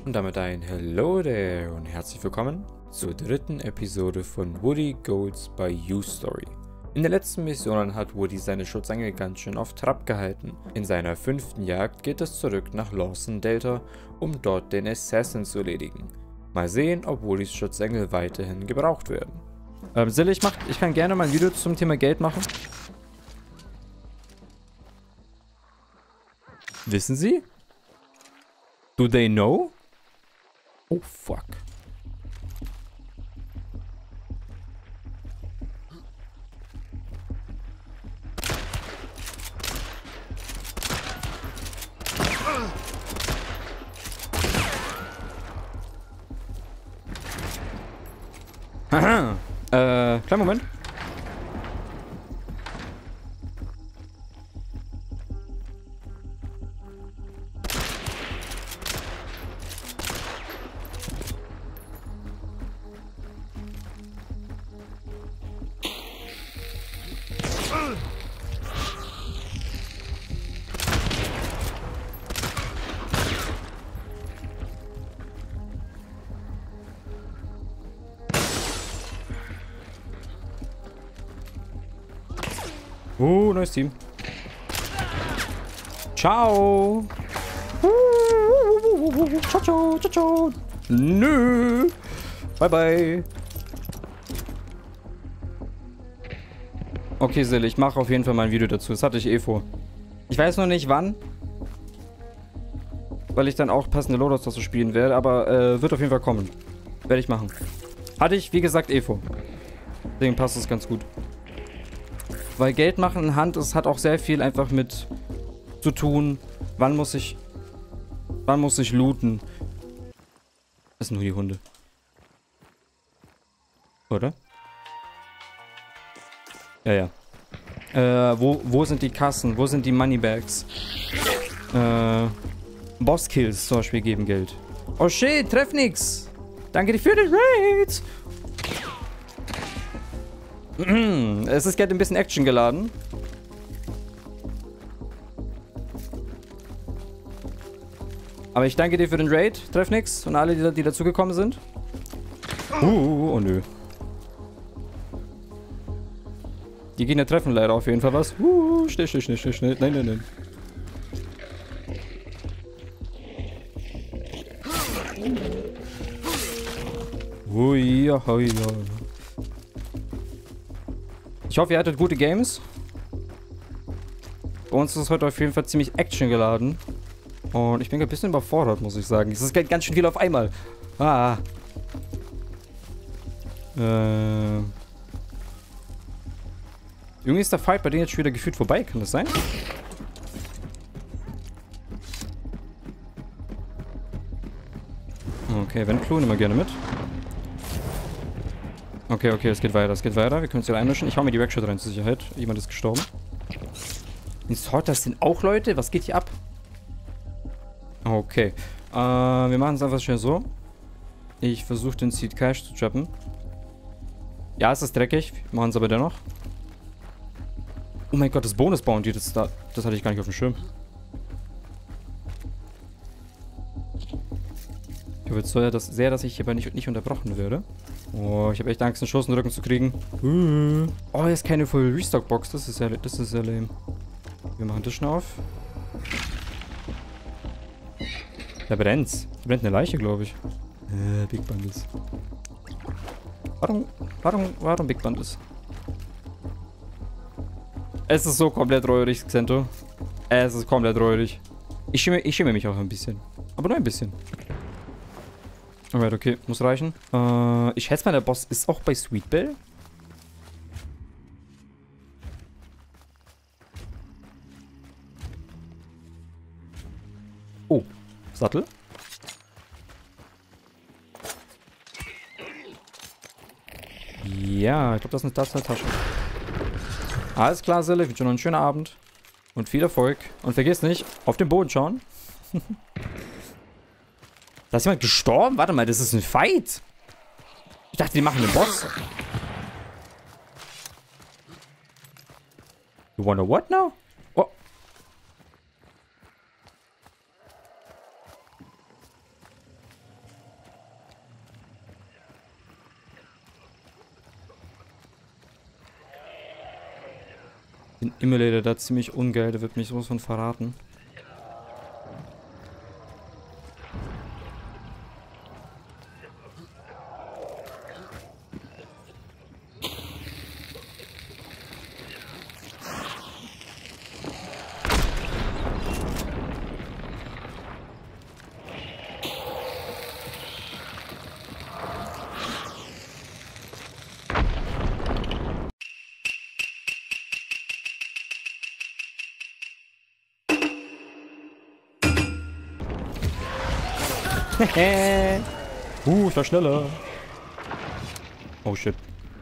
Und damit ein Hello there und herzlich willkommen zur dritten Episode von Woody Goes by You Story. In den letzten Missionen hat Woody seine Schutzengel ganz schön auf Trab gehalten. In seiner 5. Jagd geht es zurück nach Lawson Delta, um dort den Assassin zu erledigen. Mal sehen, ob Woodys Schutzengel weiterhin gebraucht werden. Sille, ich kann gerne mal ein Video zum Thema Geld machen. Wissen Sie? Do they know? Oh, fuck. Haha. Kleinen Moment. Neues Team. Ciao. Ciao, ciao, ciao, ciao. Nö. Bye, bye. Okay, Sille, ich mache auf jeden Fall mal ein Video dazu. Das hatte ich eh vor. Ich weiß noch nicht wann. Weil ich dann auch passende Loadouts dazu spielen werde. Aber wird auf jeden Fall kommen. Werde ich machen. Hatte ich, wie gesagt, eh vor. Deswegen passt es ganz gut. Weil Geld machen in Hand, es hat auch sehr viel einfach mit zu tun. Wann muss ich looten? Das sind nur die Hunde. Oder? Ja, ja. Wo sind die Kassen? Wo sind die Moneybags? Bosskills zum Beispiel geben Geld. Oh shit, treff nix. Danke dir für den Raid. Es ist gerade ein bisschen Action geladen. Aber ich danke dir für den Raid, treff nix. Und alle, die dazugekommen sind. Oh nö. Die Gegner treffen leider auf jeden Fall was. Schnell. Nein. Ja. Ich hoffe, ihr hattet gute Games. Bei uns ist es heute auf jeden Fall ziemlich Action geladen. Und ich bin ein bisschen überfordert, muss ich sagen. Es ist ganz schön viel auf einmal. Irgendwie ist der Fight bei denen jetzt schon wieder gefühlt vorbei. Kann das sein? Okay, Ventflu, nimm mal gerne mit. Okay, es geht weiter, Wir können es hier einmischen. Ich hau mir die Rackshot rein zur Sicherheit. Jemand ist gestorben. In Sorters sind auch Leute? Was geht hier ab? Okay. Wir machen es einfach schnell so. Ich versuche den Seed Cash zu trappen. Ja, es ist dreckig. Wir machen es aber dennoch. Oh mein Gott, das Bonus Bounty, das hatte ich gar nicht auf dem Schirm. Ich hoffe jetzt sehr, dass ich hierbei nicht unterbrochen werde. Oh, ich habe echt Angst, einen Schuss in den Rücken zu kriegen. Oh, hier ist keine Full Restock Box. Das ist ja lame. Wir machen das schnell auf. Da brennt's. Da brennt eine Leiche, glaube ich. Big Bundles. Warum Big Bundles? Es ist so komplett räudig, Xento. Es ist komplett räudig. Ich schäme mich auch ein bisschen. Aber nur ein bisschen. Alright, okay. Muss reichen. Ich schätze mal, der Boss ist auch bei Sweet Bell. Oh. Sattel. Ja, ich glaube, das ist eine Tasche. Alles klar, Sille. Ich wünsche noch einen schönen Abend. Und viel Erfolg. Und vergiss nicht, auf den Boden schauen. Da ist jemand gestorben? Warte mal, das ist ein Fight. Ich dachte, die machen den Boss. You wanna what now? Oh. Den Emulator da ziemlich ungeil, der wird mich sowas von verraten. Ich war schneller. Oh shit.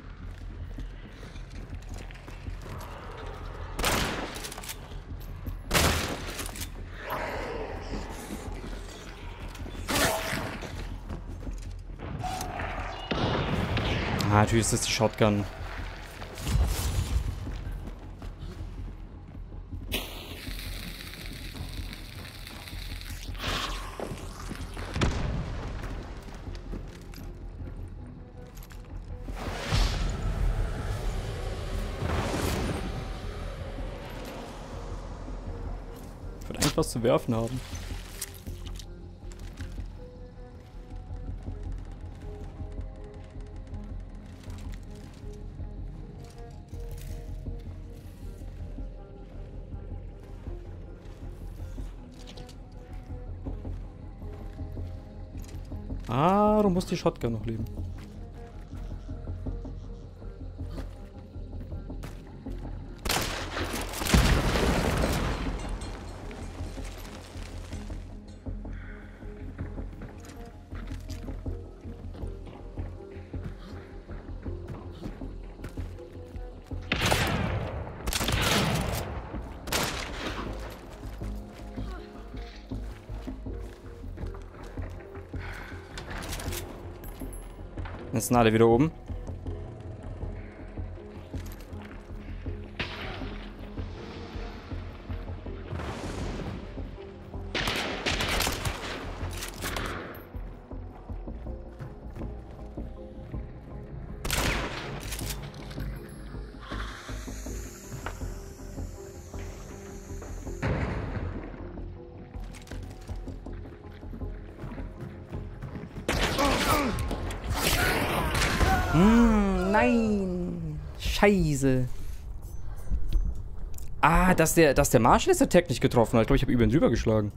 Ah, natürlich ist das die Shotgun. Ich würde eigentlich was zu werfen haben. Ah, du musst die Shotgun noch leben. Jetzt sind alle wieder oben. Nein! Scheiße. Ah, dass der Marshall das Attack nicht getroffen hat. Ich glaube, ich habe über ihn drüber geschlagen.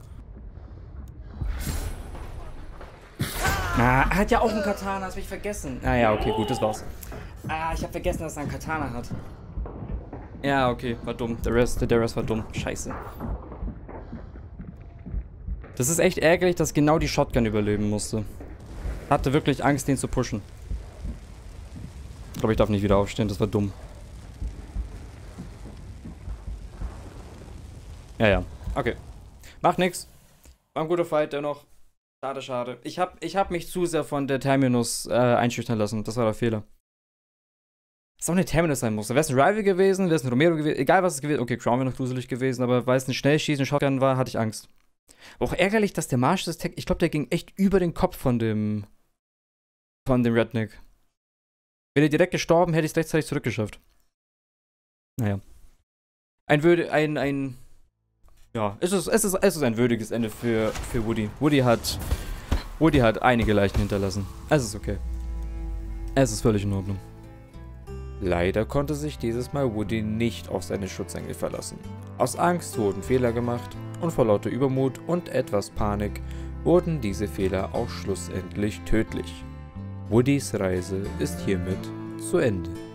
Ah, er hat ja auch einen Katana, das habe ich vergessen. Ah ja, okay, gut, das war's. Ah, ich habe vergessen, dass er einen Katana hat. Ja, okay, war dumm. Der Rest war dumm. Scheiße. Das ist echt ärgerlich, dass genau die Shotgun überleben musste. Hatte wirklich Angst, den zu pushen. Ich glaube, ich darf nicht wieder aufstehen, das war dumm. Ja. Okay. Macht nix. War ein guter Fight dennoch. Schade, schade. Ich hab mich zu sehr von der Terminus einschüchtern lassen. Das war der Fehler. Dass auch eine Terminus sein musste. Wäre es ein Rival gewesen, wäre es ein Romero gewesen, egal was es gewesen. Okay, Crown wäre noch gruselig gewesen, aber weil es ein Schnellschießen, Shotgun war, hatte ich Angst. Auch ärgerlich, dass der Marsch das Tag, ich glaube, der ging echt über den Kopf von dem Redneck. Wäre er direkt gestorben, hätte ich es rechtzeitig zurückgeschafft. Naja. Ja, es ist ein würdiges Ende für Woody. Woody hat einige Leichen hinterlassen. Es ist okay. Es ist völlig in Ordnung. Leider konnte sich dieses Mal Woody nicht auf seine Schutzengel verlassen. Aus Angst wurden Fehler gemacht und vor lauter Übermut und etwas Panik wurden diese Fehler auch schlussendlich tödlich. Woodys Reise ist hiermit zu Ende.